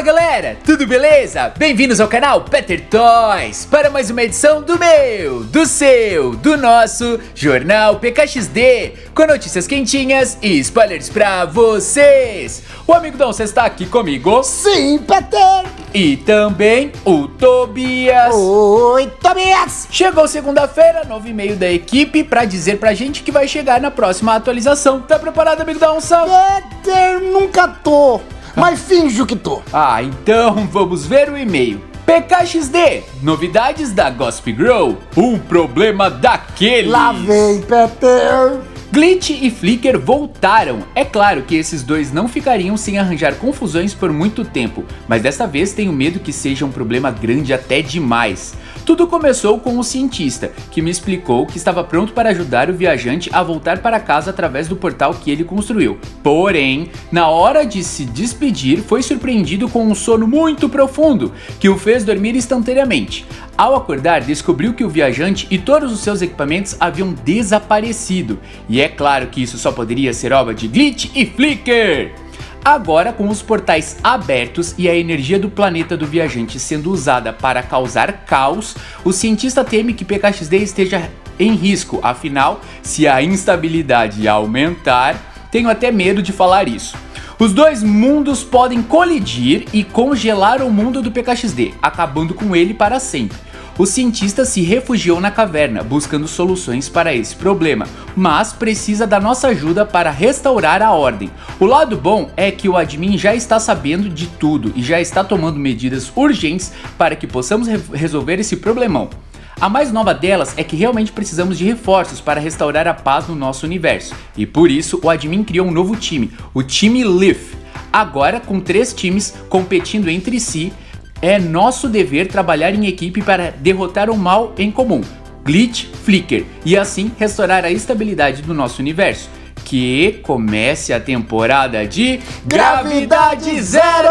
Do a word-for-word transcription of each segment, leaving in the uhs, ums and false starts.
Fala galera, tudo beleza? Bem-vindos ao canal Peter Toys para mais uma edição do meu, do seu, do nosso Jornal P K X D, com notícias quentinhas e spoilers pra vocês. O amigo Dom, você está aqui comigo? Sim, Peter! E também o Tobias. Oi, Tobias! Chegou segunda-feira, novo e-mail da equipe pra dizer pra gente que vai chegar na próxima atualização. Tá preparado, amigo Dom? Peter, nunca tô, mas finjo que tô. Ah, então vamos ver o e-mail. P K X D, novidades da Gossip Girl, um problema daqueles. Lá vem, Peter. Glitch e Flicker voltaram. É claro que esses dois não ficariam sem arranjar confusões por muito tempo, mas dessa vez tenho medo que seja um problema grande até demais. Tudo começou com um cientista, que me explicou que estava pronto para ajudar o viajante a voltar para casa através do portal que ele construiu. Porém, na hora de se despedir, foi surpreendido com um sono muito profundo, que o fez dormir instantaneamente. Ao acordar, descobriu que o viajante e todos os seus equipamentos haviam desaparecido. E é claro que isso só poderia ser obra de Glitch e Flicker. Agora, com os portais abertos e a energia do planeta do viajante sendo usada para causar caos, o cientista teme que P K X D esteja em risco. Afinal, se a instabilidade aumentar, tenho até medo de falar isso. Os dois mundos podem colidir e congelar o mundo do P K X D, acabando com ele para sempre. O cientista se refugiou na caverna, buscando soluções para esse problema, mas precisa da nossa ajuda para restaurar a ordem. O lado bom é que o admin já está sabendo de tudo e já está tomando medidas urgentes para que possamos re resolver esse problemão. A mais nova delas é que realmente precisamos de reforços para restaurar a paz no nosso universo, e por isso o admin criou um novo time, o time Leaf. Agora, com três times competindo entre si, é nosso dever trabalhar em equipe para derrotar o mal em comum, Glitch, Flicker, e assim restaurar a estabilidade do nosso universo. Que comece a temporada de Gravidade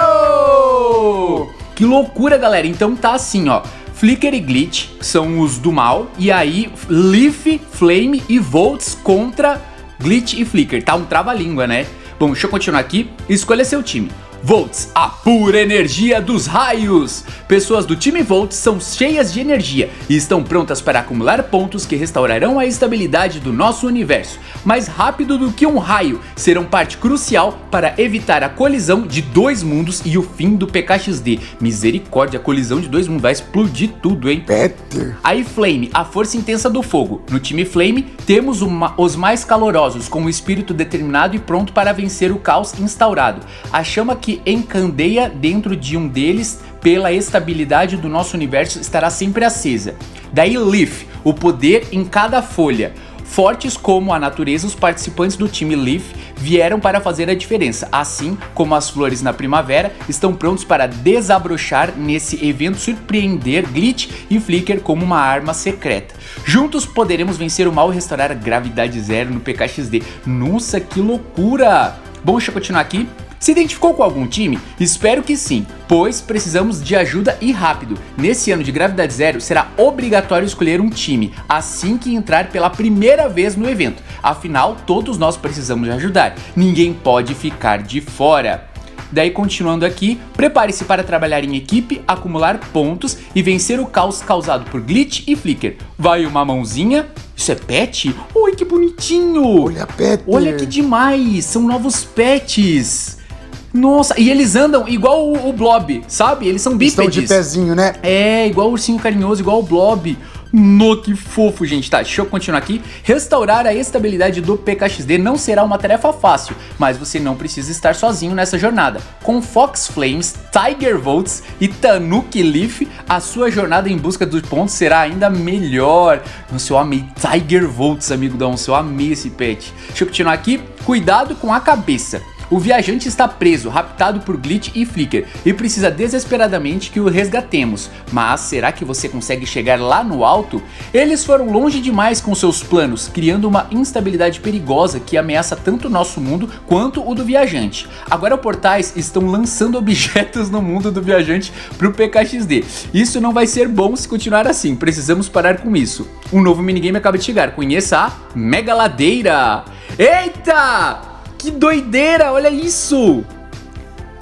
Zero! Que loucura, galera! Então tá assim, ó. Flicker e Glitch são os do mal, e aí Leaf, Flame e Volts contra Glitch e Flicker. Tá um trava-língua, né? Bom, deixa eu continuar aqui. Escolha seu time. Volts, a pura energia dos raios! Pessoas do time Volts são cheias de energia e estão prontas para acumular pontos que restaurarão a estabilidade do nosso universo. Mais rápido do que um raio, serão parte crucial para evitar a colisão de dois mundos e o fim do P K X D. Misericórdia, a colisão de dois mundos vai explodir tudo, hein? Peter. Aí Flame, a força intensa do fogo. No time Flame, temos uma, os mais calorosos, com o espírito determinado e pronto para vencer o caos instaurado. A chama que encandeia dentro de um deles pela estabilidade do nosso universo estará sempre acesa. Daí Leaf, o poder em cada folha. Fortes como a natureza, os participantes do time Leaf vieram para fazer a diferença, assim como as flores na primavera estão prontos para desabrochar nesse evento, surpreender Glitch e Flicker como uma arma secreta. Juntos poderemos vencer o mal e restaurar a gravidade zero no P K X D. Nossa, que loucura! Bom, deixa eu continuar aqui. Se identificou com algum time? Espero que sim, pois precisamos de ajuda e rápido. Nesse ano de Gravidade Zero será obrigatório escolher um time assim que entrar pela primeira vez no evento. Afinal, todos nós precisamos de ajudar, ninguém pode ficar de fora. Daí, continuando aqui, prepare-se para trabalhar em equipe, acumular pontos e vencer o caos causado por Glitch e Flicker. Vai uma mãozinha? Isso é pet? Oi, que bonitinho! Olha, Peter! Olha que demais! São novos pets! Nossa, e eles andam igual o, o Blob, sabe? Eles são bípedes. Estão de pezinho, né? É, igual o ursinho carinhoso, igual o Blob. No, que fofo, gente. Tá, deixa eu continuar aqui. Restaurar a estabilidade do P K X D não será uma tarefa fácil, mas você não precisa estar sozinho nessa jornada. Com Fox Flames, Tiger Volts e Tanuki Leaf, a sua jornada em busca dos pontos será ainda melhor. Nossa, eu amei Tiger Volts, amigo da onça. Eu amei esse pet. Deixa eu continuar aqui. Cuidado com a cabeça. O viajante está preso, raptado por Glitch e Flicker e precisa desesperadamente que o resgatemos. Mas será que você consegue chegar lá no alto? Eles foram longe demais com seus planos, criando uma instabilidade perigosa que ameaça tanto o nosso mundo quanto o do viajante. Agora portais estão lançando objetos no mundo do viajante para o P K X D. Isso não vai ser bom se continuar assim, precisamos parar com isso. Um novo minigame acaba de chegar, conheça a Megaladeira. Eita! Que doideira, olha isso!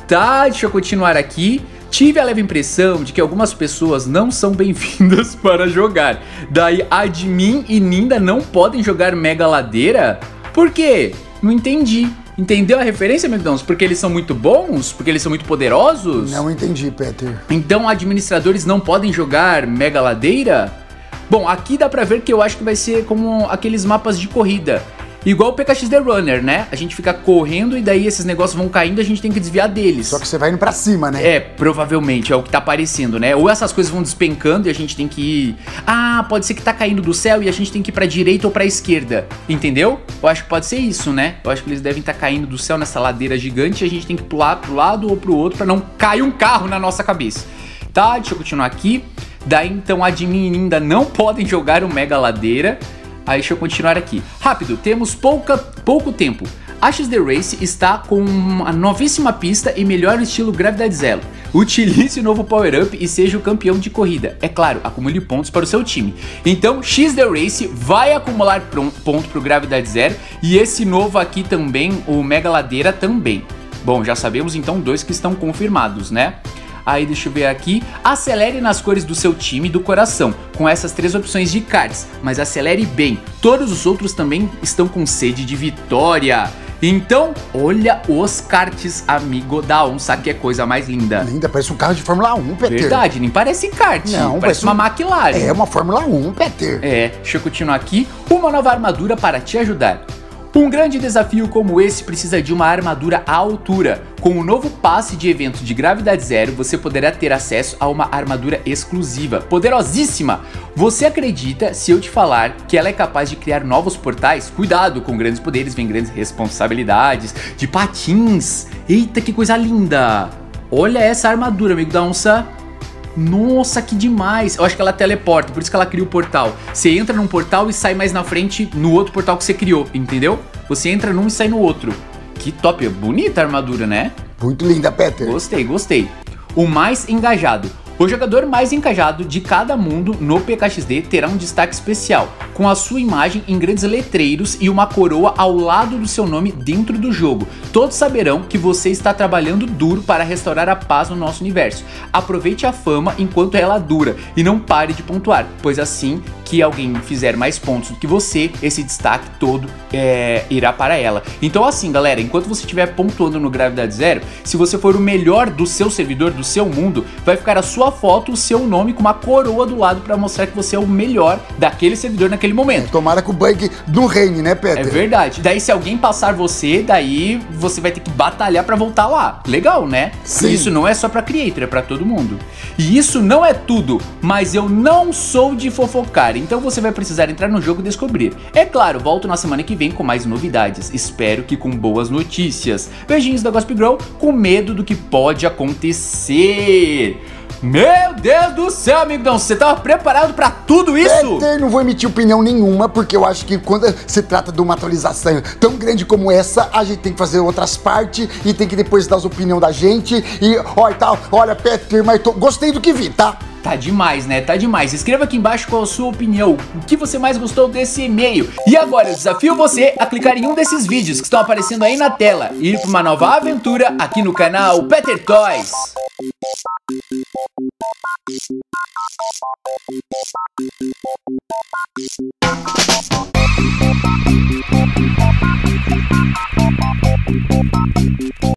Tá, deixa eu continuar aqui. Tive a leve impressão de que algumas pessoas não são bem-vindas para jogar. Daí Admin e Ninda não podem jogar Mega Ladeira? Por quê? Não entendi. Entendeu a referência, amigos? Porque eles são muito bons? Porque eles são muito poderosos? Não entendi, Peter. Então administradores não podem jogar Mega Ladeira? Bom, aqui dá pra ver que eu acho que vai ser como aqueles mapas de corrida. Igual o P K X D Runner, né? A gente fica correndo e daí esses negócios vão caindo e a gente tem que desviar deles. Só que você vai indo pra cima, né? É, provavelmente, é o que tá aparecendo, né? Ou essas coisas vão despencando e a gente tem que ir... Ah, pode ser que tá caindo do céu e a gente tem que ir pra direita ou pra esquerda. Entendeu? Eu acho que pode ser isso, né? Eu acho que eles devem estar tá caindo do céu nessa ladeira gigante e a gente tem que pular pro lado ou pro outro pra não cair um carro na nossa cabeça. Tá, deixa eu continuar aqui. Daí, então, Admin e Ninda não podem jogar o Mega Ladeira. Aí deixa eu continuar aqui. Rápido, temos pouca, pouco tempo. A X D Race está com uma novíssima pista e melhor estilo Gravidade Zero. Utilize o novo Power Up e seja o campeão de corrida. É claro, acumule pontos para o seu time. Então, X D Race vai acumular ponto para o Gravidade Zero e esse novo aqui também, o Mega Ladeira também. Bom, já sabemos então dois que estão confirmados, né? Aí deixa eu ver aqui, acelere nas cores do seu time e do coração, com essas três opções de cards, mas acelere bem, todos os outros também estão com sede de vitória. Então, olha os karts, amigo da onça, que é coisa mais linda. Linda, parece um carro de Fórmula um, Peter. Verdade, nem parece kart, Não, parece, parece uma um... McLaren. É uma Fórmula um, Peter. É, deixa eu continuar aqui, uma nova armadura para te ajudar. Um grande desafio como esse precisa de uma armadura à altura. Com o novo passe de evento de Gravidade Zero, você poderá ter acesso a uma armadura exclusiva, poderosíssima. Você acredita se eu te falar que ela é capaz de criar novos portais? Cuidado, com grandes poderes vem grandes responsabilidades. De patins, eita que coisa linda. Olha essa armadura, amigo da onça. Nossa, que demais. Eu acho que ela teleporta, por isso que ela cria o portal. Você entra num portal e sai mais na frente no outro portal que você criou, entendeu? Você entra num e sai no outro. Que top, bonita a armadura, né? Muito linda, Peter. Gostei, gostei. O mais engajado. O jogador mais engajado de cada mundo no P K X D terá um destaque especial, com a sua imagem em grandes letreiros e uma coroa ao lado do seu nome dentro do jogo. Todos saberão que você está trabalhando duro para restaurar a paz no nosso universo. Aproveite a fama enquanto ela dura e não pare de pontuar, pois assim que alguém fizer mais pontos do que você, esse destaque todo é, irá para ela. Então assim, galera, enquanto você estiver pontuando no Gravidade Zero, se você for o melhor do seu servidor, do seu mundo, vai ficar a sua foto, o seu nome com uma coroa do lado para mostrar que você é o melhor daquele servidor naquele momento. Tomara que o bug não reine, né, Peter? É verdade. Daí se alguém passar você, daí você vai ter que batalhar para voltar lá. Legal, né? Sim. Isso não é só para creator, é para todo mundo. E isso não é tudo, mas eu não sou de fofocar, então você vai precisar entrar no jogo e descobrir. É claro, volto na semana que vem com mais novidades. Espero que com boas notícias. Beijinhos da Gossip Girl, com medo do que pode acontecer. Meu Deus do céu, amigão, você tava preparado pra tudo isso? Peter, não vou emitir opinião nenhuma, porque eu acho que quando se trata de uma atualização tão grande como essa, a gente tem que fazer outras partes e tem que depois dar as opiniões da gente. E olha, tá, olha, Peter, mas tô, gostei do que vi, tá? Tá demais, né? Tá demais. Escreva aqui embaixo qual a sua opinião, o que você mais gostou desse e-mail. E agora eu desafio você a clicar em um desses vídeos que estão aparecendo aí na tela e ir para uma nova aventura aqui no canal Peter Toys.